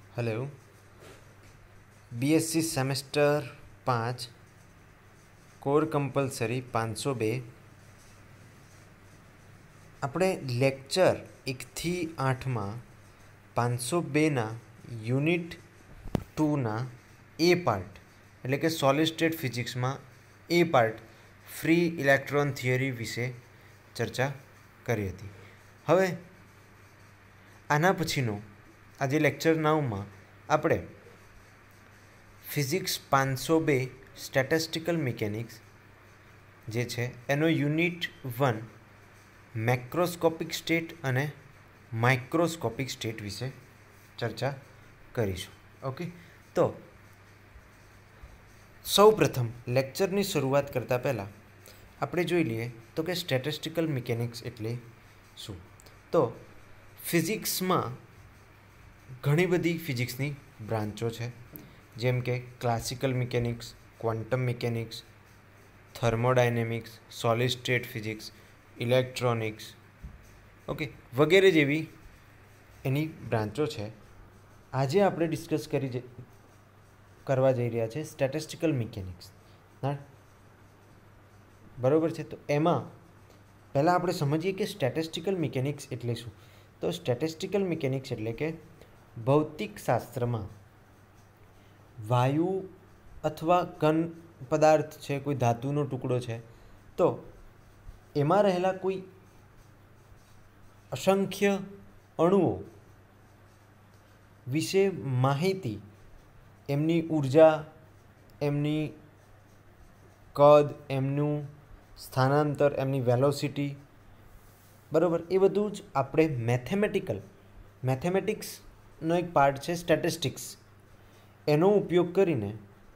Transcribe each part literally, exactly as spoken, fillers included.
Hello BSc semester पाँच core compulsory पाँच सौ बे આપણે લેક્ચર એકથી આઠમાં પાંચસો બેના યુનિટ ટુના એ પાર્ટ એટલે કે સોલિડ સ્ટેટ ફિઝિક્સમાં એ પાર્ટ ફ્રી ઇલેક્ટ્રોન થિયરી વિશે ચર્ચા કરી હતી. હવે આના પછીનો આજે લેક્ચર નવમાં આપણે ફિઝિક્સ પાંચસો બે સ્ટેટિસ્ટિકલ મિકેનિક્સ જે છે એનો યુનિટ વન મેક્રોસ્કોપિક સ્ટેટ અને માઇક્રોસ્કોપિક સ્ટેટ વિશે ચર્ચા કરીશું. ઓકે, તો સૌ પ્રથમ લેક્ચરની શરૂઆત કરતાં પહેલાં આપણે જોઈ લઈએ તો કે સ્ટેટિસ્ટિકલ મિકેનિક્સ એટલે શું. તો ફિઝિક્સમાં ઘણી બધી ફિઝિક્સની બ્રાન્ચો છે, જેમ કે classical mechanics, quantum mechanics, thermodynamics, solid state physics, electronics, okay વગેરે જેવી એની બ્રાન્ચો છે. આજે આપણે ડિસ્કસ કરી કરવા જઈ રહ્યા છે સ્ટેટિસ્ટિકલ મિકેનિક્સ. ના બરાબર છે. તો એમાં પહેલાં આપણે સમજીએ કે સ્ટેટિસ્ટિકલ મિકેનિક્સ એટલે શું. તો સ્ટેટિસ્ટિકલ મિકેનિક્સ એટલે કે ભૌતિક શાસ્ત્રમાં વાયુ અથવા ઘન પદાર્થ છે, કોઈ ધાતુનો ટુકડો છે, તો એમાં રહેલા કોઈ અસંખ્ય અણુઓ વિશે માહિતી, એમની ઉર્જા, એમની કદ, એમનું સ્થાનાંતર, એમની વેલોસિટી, બરાબર, એ બધું જ આપણે મેથેમેટિકલ મેથેમેટિક્સનો એક પાર્ટ છે સ્ટેટિસ્ટિક્સ, એનો ઉપયોગ કરીને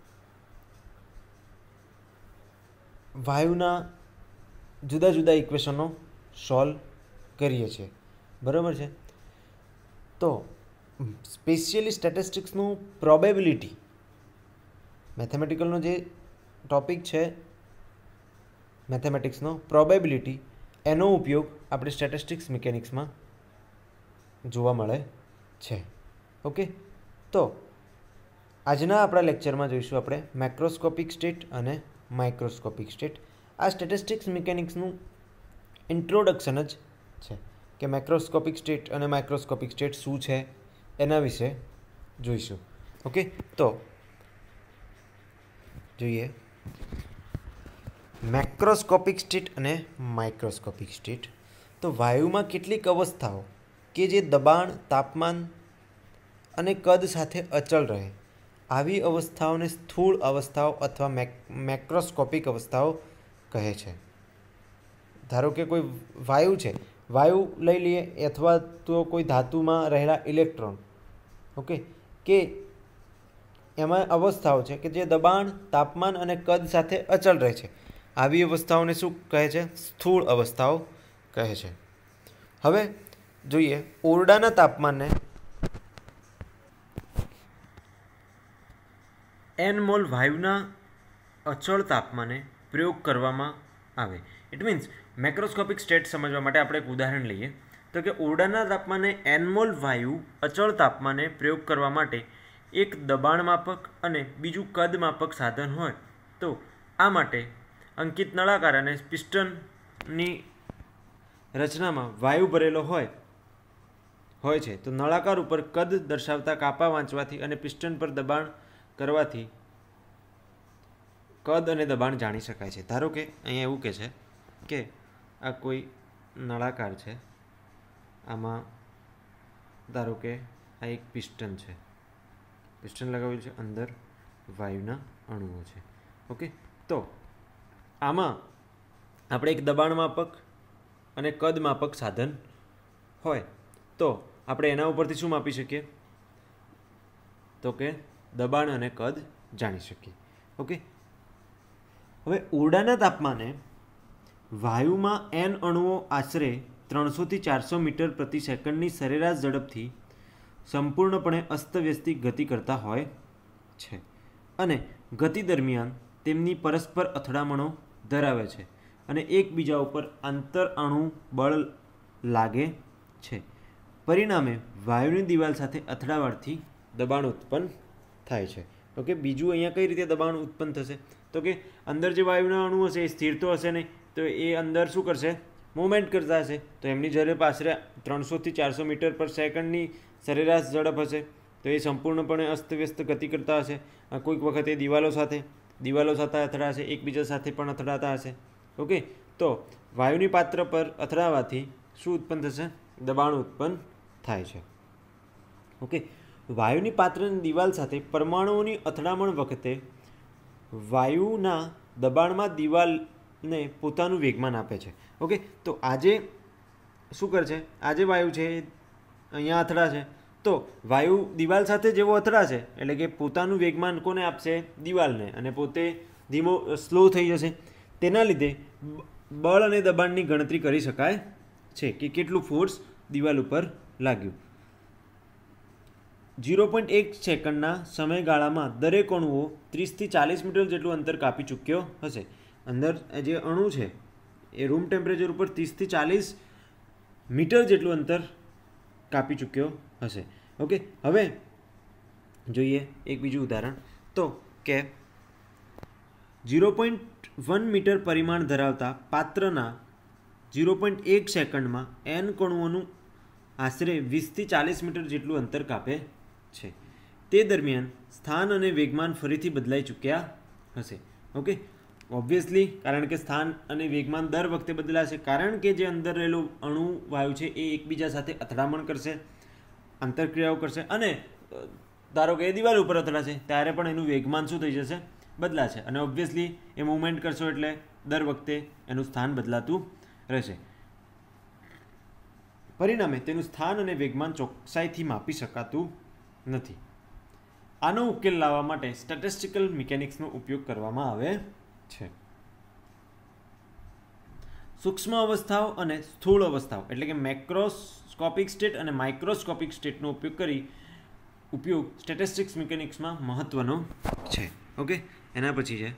વાયુના જુદા જુદા ઇક્વેશનો સોલ્વ કરીએ છીએ. બરાબર છે. તો સ્પેશિયલી સ્ટેટિસ્ટિક્સનું પ્રોબેબિલિટી મેથેમેટિકલનો જે ટોપિક છે મેથેમેટિક્સનો પ્રોબેબિલિટી, એનો ઉપયોગ આપણે સ્ટેટિસ્ટિક્સ મિકેનિક્સમાં જોવા મળે છે. ઓકે, તો આજના આપણા લેક્ચરમાં જોઈશું આપણે મેક્રોસ્કોપિક સ્ટેટ અને માઇક્રોસ્કોપિક સ્ટેટ. આ સ્ટેટિસ્ટિક્સ મિકેનિક્સનું ઇન્ટ્રોડક્શન જ છે કે મેક્રોસ્કોપિક સ્ટેટ અને માઇક્રોસ્કોપિક સ્ટેટ શું છે એના વિશે જોઈશું. ઓકે, તો જોઈએ મેક્રોસ્કોપિક સ્ટેટ અને માઇક્રોસ્કોપિક સ્ટેટ. તો વાયુમાં કેટલીક અવસ્થાઓ કે જે દબાણ, તાપમાન અને કદ સાથે અચળ રહે, આવી અવસ્થાઓને સ્થૂળ અવસ્થાઓ અથવા મેક્રોસ્કોપિક અવસ્થાઓ કહે છે. ધારો કે કોઈ વાયુ છે, વાયુ લઈ લઈએ, અથવા તો કોઈ ધાતુમાં રહેલા ઇલેક્ટ્રોન, ઓકે, કે એમાં અવસ્થાઓ છે કે જે દબાણ, તાપમાન અને કદ સાથે અચળ રહે છે. આવી અવસ્થાઓને શું કહે છે? સ્થૂળ અવસ્થાઓ કહે છે. હવે જોઈએ ઓરડાના તાપમાનને એન મોલ વાયુના અચળ તાપમાને પ્રયોગ કરવામાં આવે. ઇટ મીન્સ મેક્રોસ્કોપિક સ્ટેટ સમજવા માટે આપણે એક ઉદાહરણ લઈએ તો કે ઓરડાના તાપમાને એન મોલ વાયુ અચળ તાપમાને પ્રયોગ કરવા માટે એક દબાણ માપક અને બીજું કદ માપક સાધન હોય તો આ માટે અંકિત નળાકાર અને પિસ્ટનની રચનામાં વાયુ ભરેલો હોય હોય છે. તો નળાકાર ઉપર કદ દર્શાવતા કાપા વાંચવાથી અને પિસ્ટન પર દબાણ કરવાથી કદ અને દબાણ જાણી શકાય છે. ધારો કે અહીંયા એવું કહે છે કે આ કોઈ નળાકાર છે, આમાં ધારો કે આ એક પિસ્ટન છે, પિસ્ટન લગાવેલું છે, અંદર વાયુના અણુઓ છે. ઓકે, તો આમાં આપણે એક દબાણ માપક અને કદ માપક સાધન હોય તો આપણે એના ઉપરથી શું માપી શકીએ? તો કે દબાણ અને કદ જાણી શકીએ. ઓકે, હવે ઓરડાના તાપમાને વાયુમાં એન અણુઓ આશરે ત્રણસોથી ચારસો મીટર પ્રતિ સેકન્ડની સરેરાશ ઝડપથી સંપૂર્ણપણે અસ્તવ્યસ્તી ગતિ કરતા હોય છે અને ગતિ દરમિયાન તેમની પરસ્પર અથડામણો ધરાવે છે અને એકબીજા ઉપર આંતર અણુ બળ લાગે છે. પરિણામે વાયુની દિવાલ સાથે અથડાવાથી દબાણ ઉત્પન્ન થાય છે. ઓકે, બીજું અહીંયા કઈ રીતે દબાણ ઉત્પન્ન થશે તો કે અંદર જે વાયુના અણુ હશે એ સ્થિર તો હશે નહીં, તો એ અંદર શું કરશે, મૂવમેન્ટ કરતા હશે. તો એમની ઝડપ આશરે ત્રણસોથી ચારસો મીટર પર સેકન્ડની સરેરાશ ઝડપ હશે. તો એ સંપૂર્ણપણે અસ્તવ્યસ્ત ગતિ કરતા હશે. કોઈક વખતે દિવાલો સાથે દિવાલો સાથે અથડાશે, એકબીજા સાથે પણ અથડાતા હશે. ઓકે, તો વાયુની પાત્ર પર અથડાવાથી શું ઉત્પન્ન થશે, દબાણ ઉત્પન્ન થાય છે. ઓકે, વાયુની પાત્રની દિવાલ સાથે પરમાણુઓની અથડામણ વખતે વાયુના દબાણમાં દિવાલને પોતાનું વેગમાન આપે છે. ઓકે, તો આજે શું કરશે, આજે વાયુ છે અહીંયા અથડાશે, તો વાયુ દિવાલ સાથે જેવો અથડાશે એટલે કે પોતાનું વેગમાન કોને આપશે, દિવાલને, અને પોતે ધીમો સ્લો થઈ જશે. તેના લીધે બળ અને દબાણની ગણતરી કરી શકાય છે કે કેટલું ફોર્સ દિવાલ ઉપર લાગ્યું. ઝીરો પોઈન્ટ એક સેકન્ડના સમયગાળામાં દરેક અણુઓ ત્રીસથી ચાલીસ મીટર જેટલું અંતર કાપી ચૂક્યો હશે. અંદર જે અણુ છે એ રૂમ ટેમ્પરેચર ઉપર ત્રીસથી ચાલીસ મીટર જેટલું અંતર કાપી ચૂક્યો હશે. ઓકે, હવે જોઈએ એક બીજું ઉદાહરણ, તો કે ઝીરો પોઈન્ટ વન મીટર પરિમાણ ધરાવતા પાત્રના ઝીરો પોઈન્ટ એક સેકન્ડમાં એન કણુઓનું આશરે વીસથી ચાલીસ મીટર જેટલું અંતર કાપે છે. તે દરમિયાન સ્થાન અને વેગમાન ફરીથી બદલાઈ ચૂક્યા હશે. ઓકે, ઓબ્વિયસલી કારણ કે સ્થાન અને વેગમાન દર વખતે બદલાશે, કારણ કે જે અંદર રહેલું અણુ વાયુ છે એ એકબીજા સાથે અથડામણ કરશે, આંતરક્રિયાઓ કરશે, અને ધારો કે એ દિવાલ ઉપર અથડાશે ત્યારે પણ એનું વેગમાન શું થઈ જશે, બદલાશે. અને ઓબ્વિયસલી એ મૂવમેન્ટ કરશો એટલે દર વખતે એનું સ્થાન બદલાતું રહેશે. પરિણામે તેનું સ્થાન અને વેગમાન ચોકસાઈથી માપી શકાતું નથી. આનો ઉકેલ લાવવા માટે સ્ટેટિસ્ટિકલ મિકેનિક્સનો ઉપયોગ કરવામાં આવે છે. સૂક્ષ્મ અવસ્થાઓ અને સ્થૂળ અવસ્થાઓ એટલે કે મેક્રોસ્કોપિક સ્ટેટ અને માઇક્રોસ્કોપિક સ્ટેટનો ઉપયોગ કરી ઉપયોગ સ્ટેટિસ્ટિક્સ મિકેનિક્સમાં મહત્વનો છે. ઓકે, એના પછી છે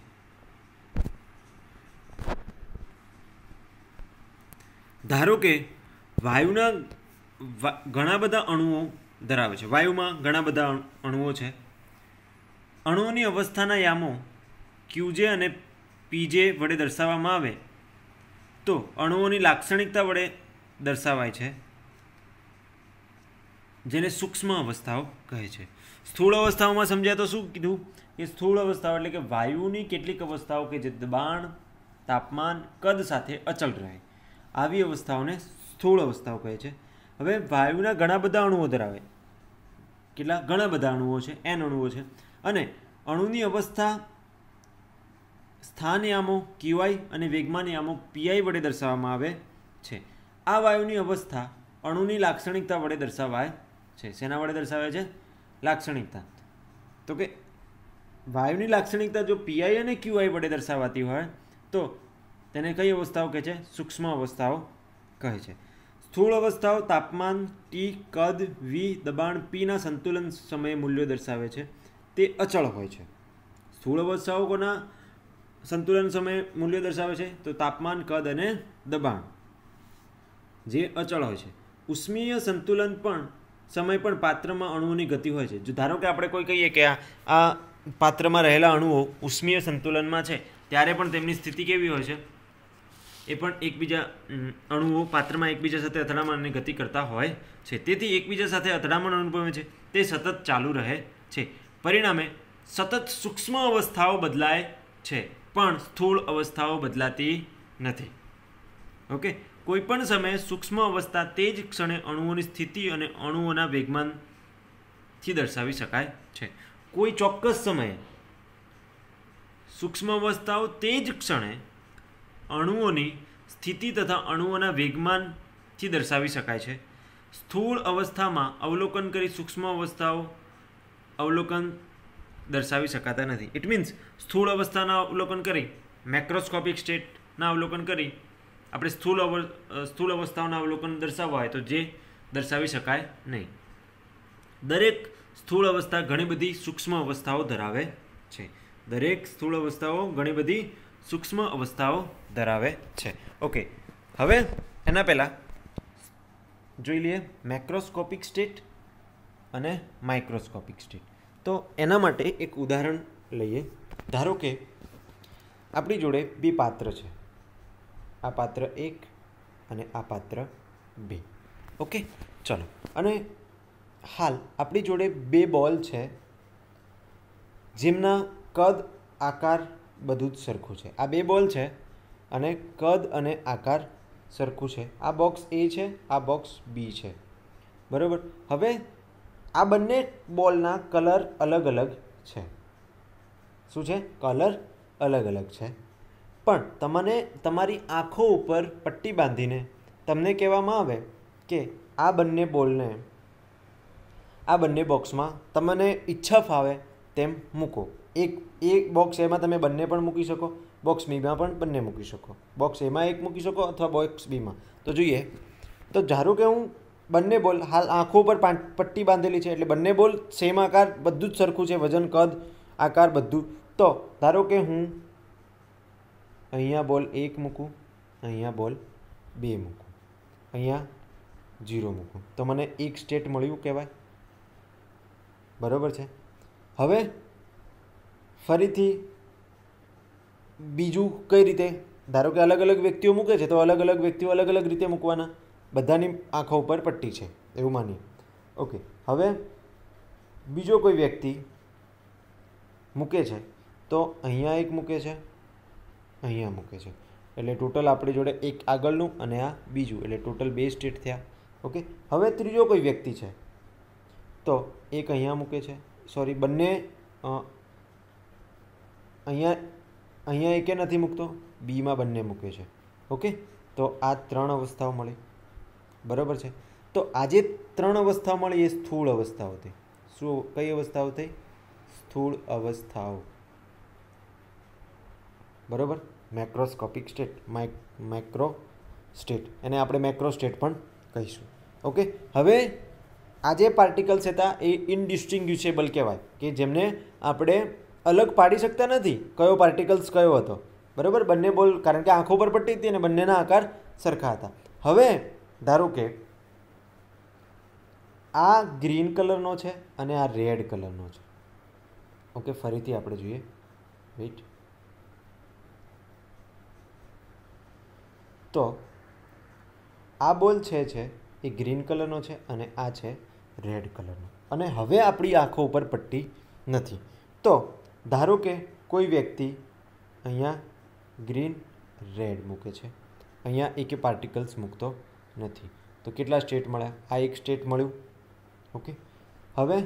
ધારો કે વાયુના ઘણા બધા અણુઓ ધરાવે છે. વાયુમાં ઘણા બધા અણુઓ છે. અણુઓની અવસ્થાના યામો ક્યુજે અને પીજે વડે દર્શાવવામાં આવે તો અણુઓની લાક્ષણિકતા વડે દર્શાવાય છે, જેને સૂક્ષ્મ અવસ્થાઓ કહે છે. સ્થૂળ અવસ્થાઓમાં સમજ્યા તો શું કીધું કે સ્થૂળ અવસ્થાઓ એટલે કે વાયુની કેટલીક અવસ્થાઓ કે જે દબાણ, તાપમાન, કદ સાથે અચળ રહે, આવી અવસ્થાઓને સ્થૂળ અવસ્થાઓ કહે છે. હવે વાયુના ઘણા બધા અણુઓ ધરાવે, કેટલા ઘણા બધા અણુઓ છે, એન અણુઓ છે, અને અણુની અવસ્થા સ્થાનયામો ક્યુઆઈ અને વેગમાનયામો પીઆઈ વડે દર્શાવવામાં આવે છે. આ વાયુની અવસ્થા અણુની લાક્ષણિકતા વડે દર્શાવાય છે. શેના વડે દર્શાવે છે? લાક્ષણિકતા. તો કે વાયુની લાક્ષણિકતા જો પીઆઈ અને ક્યુઆઈ વડે દર્શાવાતી હોય તો તેને કઈ અવસ્થાઓ કહે છે? સૂક્ષ્મ અવસ્થાઓ કહે છે. સ્થૂળ અવસ્થાઓ તાપમાન ટી, કદ વી, દબાણ પીના સંતુલન સમયે મૂલ્યો દર્શાવે છે, તે અચળ હોય છે. સ્થૂળ અવસ્થાઓ કોના સંતુલન સમયે મૂલ્યો દર્શાવે છે? તો તાપમાન, કદ અને દબાણ જે અચળ હોય છે. ઉષ્મીય સંતુલન પણ સમય પણ પાત્રમાં અણુઓની ગતિ હોય છે. જો ધારો કે આપણે કોઈ કહીએ કે આ પાત્રમાં રહેલા અણુઓ ઉષ્મીય સંતુલનમાં છે ત્યારે પણ તેમની સ્થિતિ કેવી હોય છે? એ પણ એકબીજા અણુઓ પાત્રમાં એકબીજા સાથે અથડામણ અને ગતિ કરતા હોય છે. તેથી એકબીજા સાથે અથડામણ અનુભવે છે તે સતત ચાલુ રહે છે. પરિણામે સતત સૂક્ષ્મ અવસ્થાઓ બદલાય છે પણ સ્થૂળ અવસ્થાઓ બદલાતી નથી. ઓકે, કોઈ પણ સમયે સૂક્ષ્મ અવસ્થા તે જ ક્ષણે અણુઓની સ્થિતિ અને અણુઓના વેગમાનથી દર્શાવી શકાય છે. કોઈ ચોક્કસ સમયે સૂક્ષ્મ અવસ્થાઓ તે જ ક્ષણે અણુઓની સ્થિતિ તથા અણુઓના વેગમાનથી દર્શાવી શકાય છે. સ્થૂળ અવસ્થામાં અવલોકન કરી સૂક્ષ્મ અવસ્થાઓ અવલોકન દર્શાવી શકાતા નથી. ઇટ મીન્સ સ્થૂળ અવસ્થાના અવલોકન કરી, મેક્રોસ્કોપિક સ્ટેટના અવલોકન કરી આપણે સ્થૂળ અવ સ્થૂળ અવસ્થાઓના અવલોકન દર્શાવવા હોય તો જે દર્શાવી શકાય નહીં. દરેક સ્થૂળ અવસ્થા ઘણી બધી સૂક્ષ્મ અવસ્થાઓ ધરાવે છે. દરેક સ્થૂળ અવસ્થાઓ ઘણી બધી સૂક્ષ્મ અવસ્થાઓ ધરાવે છે. ઓકે, હવે એના પહેલાં જોઈ લઈએ મેક્રોસ્કોપિક સ્ટેટ અને માઇક્રોસ્કોપિક સ્ટેટ. તો એના માટે એક ઉદાહરણ લઈએ. ધારો કે આપણી જોડે બે પાત્ર છે, આ પાત્ર એક અને આ પાત્ર બે. ઓકે, ચલો. અને હાલ આપણી જોડે બે બોલ છે જેમના કદ, આકાર બધું જ સરખું છે. આ બે બોલ છે અને કદ અને આકાર સરખું છે. આ બોક્સ એ છે, આ બોક્સ બી છે, બરાબર. હવે આ બંને બોલના કલર અલગ અલગ છે. શું છે? કલર અલગ અલગ છે. પણ તમને તમારી આંખો ઉપર પટ્ટી બાંધીને તમને કહેવામાં આવે કે આ બંને બોલને આ બંને બોક્સમાં તમને ઈચ્છા ફાવે તેમ મૂકો. એક એક બોક્સ એમાં તમે બંને પણ મૂકી શકો, બોક્સ બીમાં પણ બંને મૂકી શકો, બોક્સ એમાં એક મૂકી શકો અથવા બોક્સ બીમાં. તો જોઈએ, તો ધારો કે હું બંને બોલ હાલ આંખો પર પટ્ટી બાંધેલી છે એટલે બંને બોલ સેમ આકાર, બધું જ સરખું છે, વજન, કદ, આકાર બધું. તો ધારો કે હું અહીંયા બોલ એક મૂકું, અહીંયા બોલ બે મૂકું, અહીંયા જીરો મૂકું, તો મને એક સ્ટેટ મળ્યું કહેવાય, બરાબર છે. હવે ફરીથી બીજું કઈ રીતે? ધારો કે અલગ અલગ વ્યક્તિઓ મૂકે છે તો અલગ અલગ વ્યક્તિઓ અલગ અલગ રીતે મૂકવાના. બધાની આંખો ઉપર પટ્ટી છે એવું માનીએ. ઓકે, હવે બીજો કોઈ વ્યક્તિ મૂકે છે તો અહીંયા એક મૂકે છે, અહીંયા મૂકે છે, એટલે ટોટલ આપણી જોડે એક આગળનું અને આ બીજું, એટલે ટોટલ બે સ્ટેટ થયા. ઓકે, હવે ત્રીજો કોઈ વ્યક્તિ છે તો એક અહીંયા મૂકે છે, સોરી બંને અહીંયા અહીંયા એકે નથી મૂકતો, બીમાં બંને મૂકે છે. ઓકે, તો આ ત્રણ અવસ્થાઓ મળી, બરાબર છે. તો આજે ત્રણ અવસ્થાઓ મળી એ સ્થૂળ અવસ્થાઓ થઈ. શું કઈ અવસ્થાઓ થઈ? સ્થૂળ અવસ્થાઓ, બરાબર. મેક્રોસ્કોપિક સ્ટેટ, માઇક્રો સ્ટેટ, એને આપણે મેક્રો સ્ટેટ પણ કહીશું. ઓકે, હવે આ જે પાર્ટિકલ્સ હતા એ ઇનડિસ્ટિંગ્યુશેબલ કહેવાય, કે જેમને આપણે અલગ પાડી શકતા નથી કયો પાર્ટિકલ્સ કયો હતો, બરાબર. બંને બોલ, કારણ કે આંખો પર પટ્ટી હતી અને બંનેના આકાર સરખા હતા. હવે ધારો કે આ ગ્રીન કલરનો છે અને આ રેડ કલરનો છે. ઓકે, ફરીથી આપણે જોઈએ, વેઇટ. તો આ બોલ છે છે એ ગ્રીન કલરનો છે અને આ છે રેડ કલરનો, અને હવે આપણી આંખો ઉપર પટ્ટી નથી. તો ધારો કે કોઈ વ્યક્તિ અહીંયા ગ્રીન રેડ મૂકે છે, અહીંયા એકે પાર્ટિકલ્સ મૂકતો નથી, તો કેટલા સ્ટેટ મળ્યા? આ એક સ્ટેટ મળ્યું. ઓકે, હવે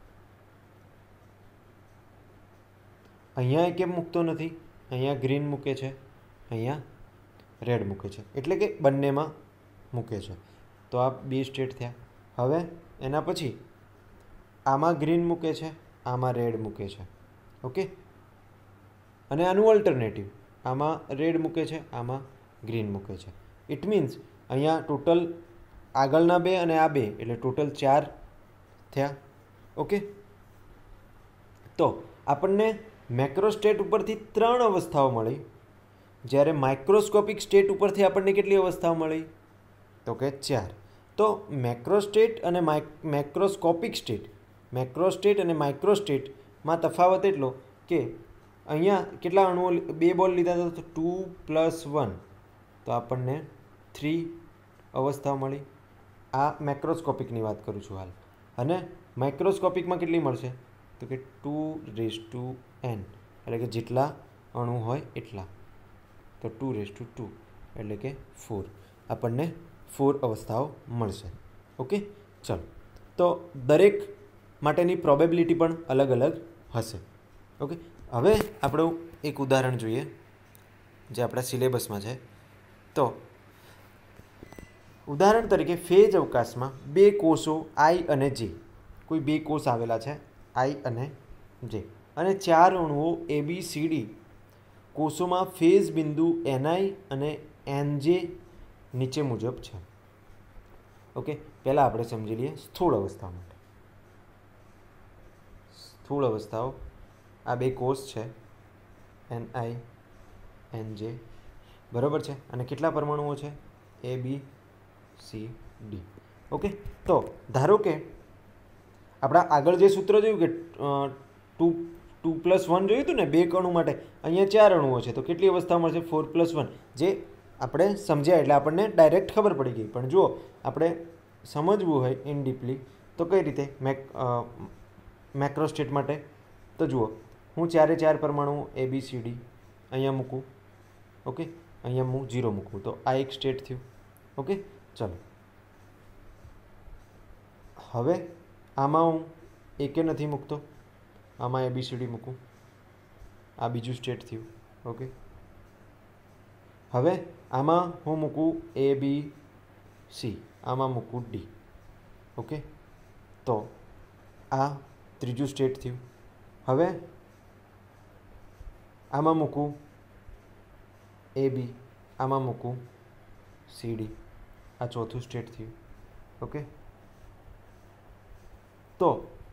અહીંયા એકે મૂકતો નથી, અહીંયા ગ્રીન મૂકે છે, અહીંયા રેડ મૂકે છે, એટલે કે બંનેમાં મૂકે છે, તો આ બે સ્ટેટ થયા. હવે એના પછી આમાં ગ્રીન મૂકે છે, આમાં રેડ મૂકે છે. ઓકે, અને આનું ઓલ્ટરનેટિવ, આમાં રેડ મૂકે છે, આમાં ગ્રીન મૂકે છે. ઇટ મીન્સ અહીંયા ટોટલ આગળના બે અને આ બે, એટલે ટોટલ ચાર થયા. ઓકે, તો આપણને મેક્રો સ્ટેટ ઉપરથી ત્રણ અવસ્થાઓ મળી, જ્યારે માઇક્રોસ્કોપિક સ્ટેટ ઉપરથી આપણને કેટલી અવસ્થાઓ મળી? તો કે ચાર. તો મેક્રો સ્ટેટ અને મેક્રોસ્કોપિક સ્ટેટ, મેક્રો સ્ટેટ અને માઇક્રો સ્ટેટમાં તફાવત એટલો કે અહીંયા કેટલા અણુઓ, બે બોલ લીધા હતા તો ટુ પ્લસ વન, તો આપણને થ્રી અવસ્થાઓ મળી. આ મેક્રોસ્કોપિકની વાત કરું છું હાલ. અને માઇક્રોસ્કોપિકમાં કેટલી મળશે? તો કે ટુ રેઝ ટુ એન, એટલે કે જેટલા અણુ હોય એટલા, તો ટુ રેઝ ટુ ટુ એટલે કે ફોર, આપણને ફોર અવસ્થાઓ મળશે. ઓકે, ચલો. તો દરેક માટેની પ્રોબેબિલિટી પણ અલગ અલગ હશે. ઓકે, હવે આપણે એક ઉદાહરણ જોઈએ જે આપણા સિલેબસમાં છે. તો ઉદાહરણ તરીકે ફેજ અવકાશમાં બે કોષો આઈ અને જે, કોઈ બે કોષ આવેલા છે આઈ અને જે, અને ચાર અણુઓ એ બી સી ડી કોષોમાં ફેઝ બિંદુ એનઆઈ અને એનજે નીચે મુજબ છે. ઓકે, પહેલાં આપણે સમજી લઈએ સ્થૂળ અવસ્થાઓ માટે. સ્થૂળ અવસ્થાઓ, આ બે કોષ છે એન આઈ એન જે, બરાબર છે, અને કેટલા પરમાણુઓ છે? A B C D. Okay, તો ધારો કે આપણા આગળ જે સૂત્ર જોયું કે ટુ ટુ પ્લસ વન જોયું હતું ને બે અણુ માટે, અહીંયા ચાર અણુઓ છે તો કેટલી અવસ્થા મળશે? Four plus one. જે આપણે સમજ્યા એટલે આપણને ડાયરેક્ટ ખબર પડી ગઈ. પણ જો આપણે સમજવું હોય ઇન ડીપલી તો કઈ રીતે મેક મેક્રોસ્ટેટ માટે? તો જુઓ, હું ચારે ચાર પરમાણુ એ બી સી ડી અહીંયા મૂકું. ઓકે, અહીંયા હું જીરો મૂકું તો આ એક સ્ટેટ થયું. ઓકે, ચલો હવે આમાં હું એકે નથી મૂકતો, આમાં એ બી સી ડી મૂકું, આ બીજું સ્ટેટ થયું. ઓકે, હવે આમાં હું મૂકું એ બી સી, આમાં મૂકું ડી. ઓકે, તો આ ત્રીજું સ્ટેટ થયું. હવે આમાં મૂકું એ બી, આમાં મૂકું સી ડી, આ ચોથું સ્ટેટ થયું. ઓકે, તો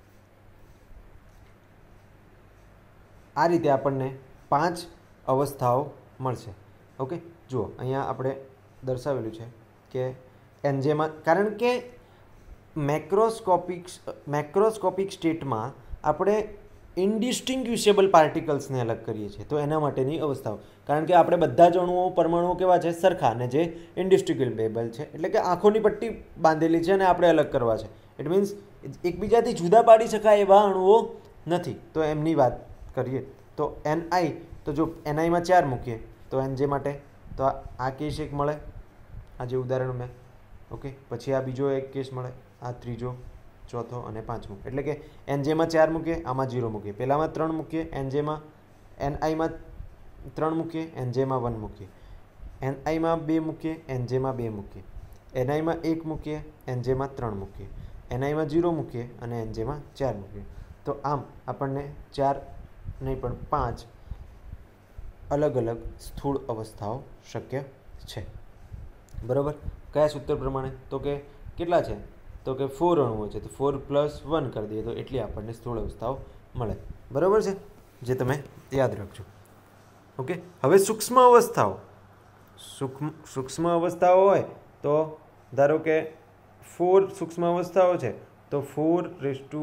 આ રીતે આપણને પાંચ અવસ્થાઓ મળશે. ઓકે, જુઓ અહીંયા આપણે દર્શાવેલું છે કે એન્જેમાં, કારણ કે મેક્રોસ્કોપિક મેક્રોસ્કોપિક સ્ટેટમાં આપણે ઇનડિસ્ટિંગ્વિશેબલ પાર્ટિકલ્સને અલગ કરીએ છીએ, તો એના માટેની અવસ્થાઓ. કારણ કે આપણે બધા જ અણુઓ પરમાણુઓ કેવા છે? સરખા, અને જે ઇનડિસ્ટિંગ્વિશેબલ છે એટલે કે આંખોની પટ્ટી બાંધેલી છે અને આપણે અલગ કરવા છે. ઇટ મીન્સ એકબીજાથી જુદા પાડી શકાય એવા અણુઓ નથી. તો એમની વાત કરીએ તો એન આઈ, તો જો એન આઈમાં ચાર મૂકીએ તો એન જે માટે તો આ કેસ એક મળે, આ જે ઉદાહરણ મેં. ઓકે, પછી આ બીજો એક કેસ મળે, આ ત્રીજો, ચોથો અને પાંચમો. એટલે કે એન જેમાં ચાર મૂકીએ, આમાં જીરો મૂકીએ, પહેલામાં ત્રણ મૂકીએ, એન જેમાં એન આઈમાં ત્રણ મૂકીએ, એન જેમાં વન મૂકીએ, એન આઈમાં બે મૂકીએ, એન જેમાં બે મૂકીએ, એન આઈમાં એક મૂકીએ, એન જેમાં ત્રણ મૂકીએ, એન આઈમાં જીરો મૂકીએ અને એન જેમાં ચાર મૂકીએ. તો આમ આપણને ચાર નહીં પણ પાંચ અલગ અલગ સ્થૂળ અવસ્થાઓ શક્ય છે. બરાબર? કયા સૂત્ર પ્રમાણે? તો કે કેટલા છે? તો કે ફોર અણુઓ છે, તો ફોર પ્લસ વન કરી દઈએ તો એટલી આપણને સ્થૂળ અવસ્થાઓ મળે. બરાબર છે? જે તમે યાદ રાખજો. ઓકે, હવે સૂક્ષ્મ અવસ્થાઓ. સૂક્ષ્મ સૂક્ષ્મ અવસ્થાઓ હોય તો ધારો કે ફોર સૂક્ષ્મ અવસ્થાઓ છે તો four raise to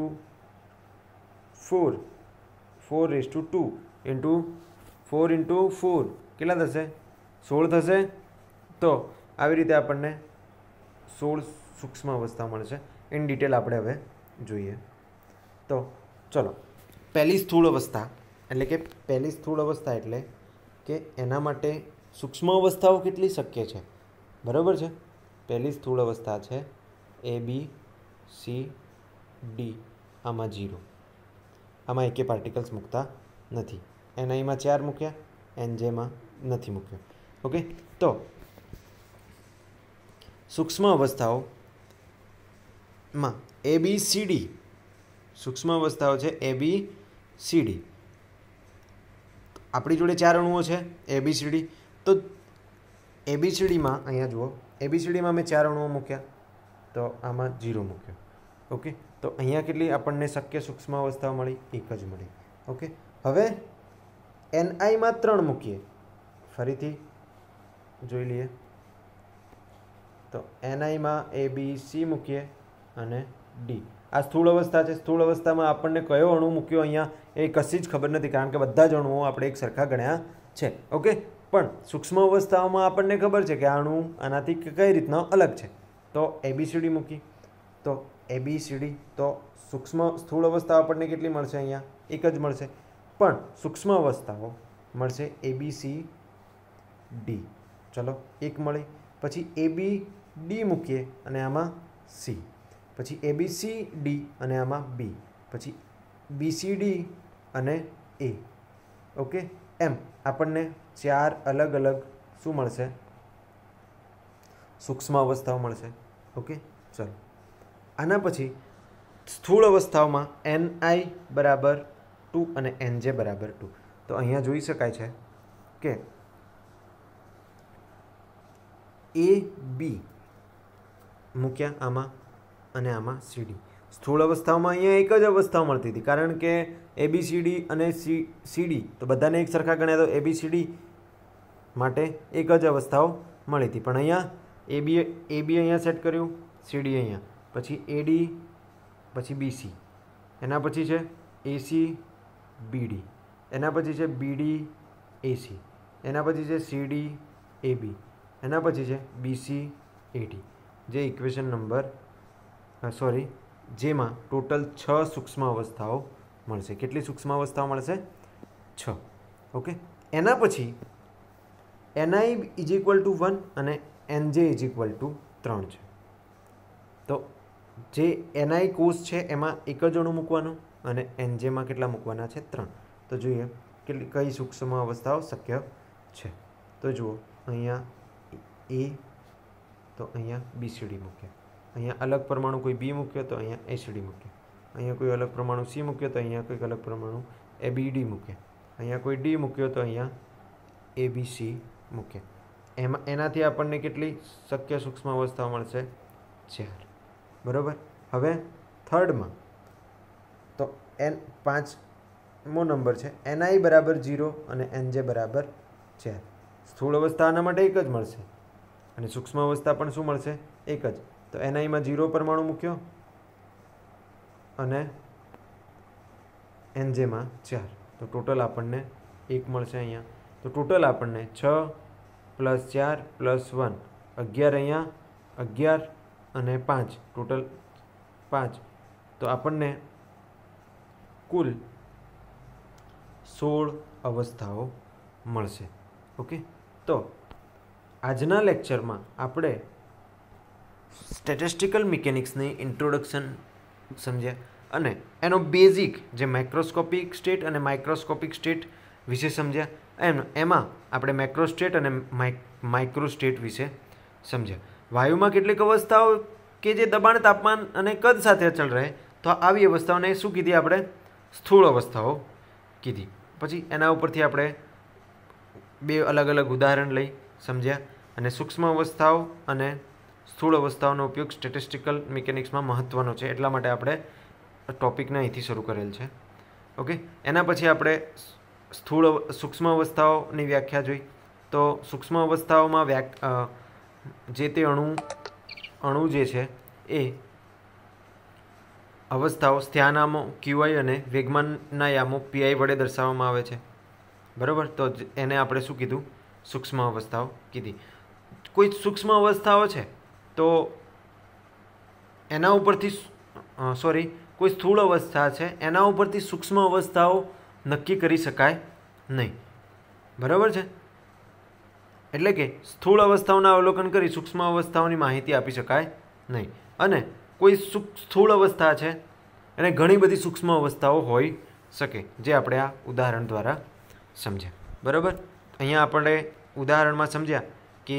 four four raise to two into four into four કેટલા થશે? સોળ થશે. તો આવી રીતે આપણને સોળ સૂક્ષ્મ અવસ્થા મળશે. ઇન ડિટેલ આપણે હવે જોઈએ. તો ચલો, પહેલી સ્થૂળ અવસ્થા એટલે કે પહેલી સ્થૂળ અવસ્થા એટલે કે એના માટે સૂક્ષ્મ અવસ્થાઓ કેટલી શક્ય છે? બરાબર છે? પહેલી સ્થૂળ અવસ્થા છે એ બી સી ડી, આમાં જીરો, આમાં એકે પાર્ટિકલ્સ મૂકતા નથી. એન આઈમાં ચાર મૂક્યા, એન જેમાં નથી મૂક્યો. ઓકે, તો સૂક્ષ્મ અવસ્થાઓમાં એ બી સી ડી, સૂક્ષ્મ અવસ્થાઓ છે એ બી સી ડી. આપણી જોડે ચાર અણુઓ છે એ બી સી ડી. તો એ બી સી ડીમાં અહીંયા જુઓ, એ બી સી ડીમાં મેં ચાર અણુઓ મૂક્યા તો આમાં જીરો મૂક્યો. ઓકે, તો અહીંયા કેટલી આપણને શક્ય સૂક્ષ્મ અવસ્થાઓ મળી? એક જ મળી. ઓકે, હવે એન આઈમાં ત્રણ મૂકીએ, ફરીથી જોઈ લઈએ. તો એન આઈમાં એ બી સી મૂકીએ અને ડી. આ સ્થૂળ અવસ્થા છે. સ્થૂળ અવસ્થામાં આપણને કયો અણુ મૂક્યો અહીંયા એ કશી જ ખબર નથી, કારણ કે બધા જ અણુઓ આપણે એક સરખા ગણ્યા છે. ઓકે, પણ સૂક્ષ્મ અવસ્થાઓમાં આપણને ખબર છે કે આ અણુ આનાથી કઈ રીતના અલગ છે. તો એ બી સી ડી મૂકી, તો એ બી સી ડી, તો સૂક્ષ્મ સ્થૂળ અવસ્થા આપણને કેટલી મળશે? અહીંયા એક જ મળશે. પણ સૂક્ષ્મ અવસ્થાઓ મળશે એ બી સી ડી. ચલો, એક મળી. પછી એ બી ડી મૂકીએ અને આમાં સી, પછી એ બી સી ડી અને આમાં બી, પછી બી સી ડી અને એ. ઓકે, એમ આપણને ચાર અલગ અલગ શું મળશે? સૂક્ષ્મ અવસ્થાઓ મળશે. ઓકે, ચલો, આના પછી સ્થૂળ અવસ્થાઓમાં એન આઈ બરાબર ટુ અને એન જે બરાબર ટુ. તો અહીંયા જોઈ શકાય છે કે એ બી મૂક્યા આમાં અને આમાં સી ડી. સ્થૂળ અવસ્થાઓમાં અહીંયા એક જ અવસ્થા મળતી હતી, કારણ કે એ બી સી ડી અને સી સી ડી તો બધાને એક સરખા ગણ્યા, તો એ બી સી ડી માટે એક જ અવસ્થાઓ મળી હતી. પણ અહીંયા એ બી એ બી અહીંયા સેટ કર્યું, સી ડી અહીંયા, પછી એ ડી, પછી બી સી, એના પછી છે એસી બીડી, એના પછી છે બીડી એસી, એના પછી છે સીડી એબી, એના પછી છે બીસી એડી, જે ઇક્વેશન નંબર સોરી જેમાં ટોટલ છ સૂક્ષ્મ અવસ્થાઓ મળશે. કેટલી સૂક્ષ્મ અવસ્થાઓ મળશે? છ. ઓકે. એના પછી N I is equal to one અને એનજે ઇઝ ઇક્વલ ટુ ત્રણ છે. તો જે એનઆઈ કોષ છે એમાં એક જ અણુ મૂકવાનો અને એનજેમાં કેટલા મૂકવાના છે? ત્રણ. તો જોઈએ કેટલી કઈ સૂક્ષ્મ અવસ્થાઓ શક્ય છે. તો જુઓ અહીંયા એ, તો અહીંયા બીસીડી મૂક્યા, અહીંયા અલગ પરમાણુ કોઈ બી મૂક્યો તો અહીંયા એસીડી મૂક્યો, અહીંયા કોઈ અલગ પરમાણુ સી મૂક્યો તો અહીંયા કોઈક અલગ પરમાણુ એબીડી મૂક્યા, અહીંયા કોઈ ડી મૂક્યો તો અહીંયા એબીસી મૂક્યા. એમાં એનાથી આપણને કેટલી શક્ય સૂક્ષ્મ અવસ્થાઓ મળશે? ચાર. બરાબર. હવે થર્ડમાં તો એન પાંચમો નંબર છે એનઆઈ બરાબર ઝીરો અને એનજે બરાબર ચાર. સ્થૂળ અવસ્થા આના માટે એક જ મળશે અને સૂક્ષ્મ અવસ્થા પણ શું મળશે? એક જ. તો એનઆઈમાં ઝીરો પરમાણુ મૂક્યો અને એનજેમાં ચાર, તો ટોટલ આપણને એક મળશે અહીંયા. તો ટોટલ આપણને છ પ્લસ ચાર પ્લસ વન અગિયાર, અહીંયા અગિયાર અને પાંચ, ટોટલ પાંચ. તો આપણને કુલ સોળ અવસ્થાઓ મળશે. ઓકે. તો આજના લેક્ચરમાં આપણે સ્ટેટિસ્ટિકલ મિકેનિક્સની ઇન્ટ્રોડક્શન સમજ્યા અને એનો બેઝિક જે માઇક્રોસ્કોપિક સ્ટેટ અને માઇક્રોસ્કોપિક સ્ટેટ વિશે સમજ્યા. એમ એમાં આપણે મેક્રોસ્ટેટ અને માઇક્રો સ્ટેટ વિશે સમજ્યા. વાયુમાં કેટલીક અવસ્થાઓ કે જે દબાણ, તાપમાન અને કદ સાથે અચળ રહે, તો આવી અવસ્થાઓને શું કીધી આપણે? સ્થૂળ અવસ્થાઓ કીધી. પછી એના ઉપરથી આપણે બે અલગ અલગ ઉદાહરણ લઈ સમજ્યા અને સૂક્ષ્મ અવસ્થાઓ અને સ્થૂળ અવસ્થાઓનો ઉપયોગ સ્ટેટિસ્ટિકલ મિકેનિક્સમાં મહત્ત્વનો છે, એટલા માટે આપણે ટોપિકને અહીંથી શરૂ કરેલ છે. ઓકે. એના પછી આપણે સ્થૂળ સૂક્ષ્મ અવસ્થાઓની વ્યાખ્યા જોઈ. તો સૂક્ષ્મ અવસ્થાઓમાં વ્યાક જે તે અણુ અણુ જે છે એ અવસ્થાઓ સ્થાનામો ક્યુઆઈ અને વેગમાનના યામો પીઆઈ વડે દર્શાવવામાં આવે છે. બરાબર. તો એને આપણે શું કીધું? સૂક્ષ્મ અવસ્થાઓ કીધી. કોઈ સૂક્ષ્મ અવસ્થાઓ છે તો એના ઉપરથી સોરી કોઈ સ્થૂળ અવસ્થા છે એના ઉપરથી સૂક્ષ્મ અવસ્થાઓ નક્કી કરી શકાય નહીં. બરાબર છે. એટલે કે સ્થૂળ અવસ્થાઓના અવલોકન કરી સૂક્ષ્મ અવસ્થાઓની માહિતી આપી શકાય નહીં. અને કોઈ સ્થૂળ અવસ્થા છે અને ઘણી બધી સૂક્ષ્મ અવસ્થાઓ હોઈ શકે, જે આપણે આ ઉદાહરણ દ્વારા સમજ્યા. બરાબર. અહીંયા આપણે ઉદાહરણમાં સમજ્યા કે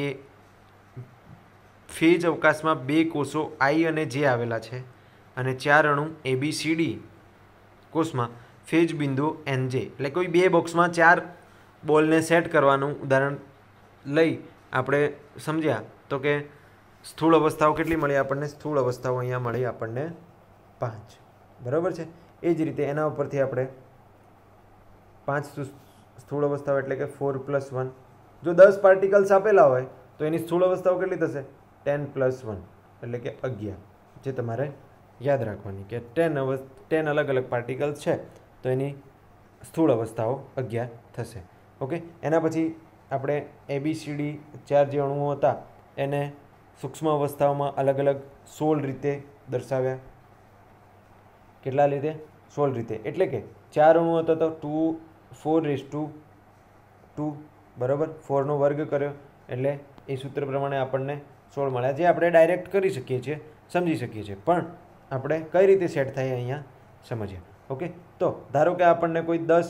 ફેજ અવકાશમાં બે કોષો આઈ અને જે આવેલા છે અને ચાર અણુ એ બી સી ડી કોષમાં ફેજ બિંદુ એન જે, એટલે કોઈ બે બોક્સમાં ચાર બોલને સેટ કરવાનું ઉદાહરણ લઈ આપણે સમજ્યા. તો કે સ્થૂળ અવસ્થાઓ કેટલી મળી આપણને? સ્થૂળ અવસ્થાઓ અહીંયા મળી આપણને પાંચ. બરાબર છે. એ જ રીતે એના ઉપરથી આપણે પાંચ સ્થૂળ અવસ્થાઓ એટલે કે ફોર પ્લસ વન. જો દસ પાર્ટિકલ્સ આપેલા હોય તો એની સ્થૂળ અવસ્થાઓ કેટલી થશે? ટેન પ્લસ વન એટલે કે અગિયાર. જે તમારે યાદ રાખવાની કે ટેન અવ ટેન અલગ અલગ પાર્ટિકલ્સ છે તો એની સ્થૂળ અવસ્થાઓ અગિયાર થશે. ઓકે. એના પછી આપણે એબીસીડી ચાર જે અણુઓ હતા એને સૂક્ષ્મ અવસ્થાઓમાં અલગ અલગ સોળ રીતે દર્શાવ્યા. કેટલા રીતે? સોળ રીતે. એટલે કે ચાર અણુ હતા તો two four raise to two. બરાબર. ફોરનો વર્ગ કર્યો એટલે એ સૂત્ર પ્રમાણે આપણને સોળ મળ્યા, જે આપણે ડાયરેક્ટ કરી શકીએ છીએ, સમજી શકીએ છીએ. પણ આપણે કઈ રીતે સેટ થાય અહીંયા સમજીએ. ઓકે. તો ધારો કે આપણને કોઈ દસ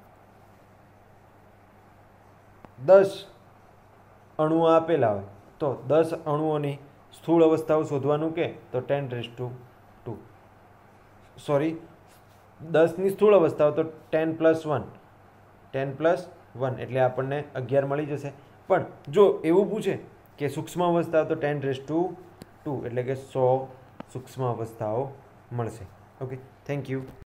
દસ અણુઓ આપેલા હોય તો દસ અણુઓની સ્થૂળ અવસ્થાઓ શોધવાનું કે તો ten raise to two sorry દસની સ્થૂળ અવસ્થાઓ તો ten plus one ten plus one એટલે આપણને અગિયાર મળી જશે. પણ જો એવું પૂછે કે સૂક્ષ્મ અવસ્થાઓ તો ટેન રેસ ટુ ટુ એટલે કે સો સૂક્ષ્મ અવસ્થાઓ મળશે. ઓકે. Thank you.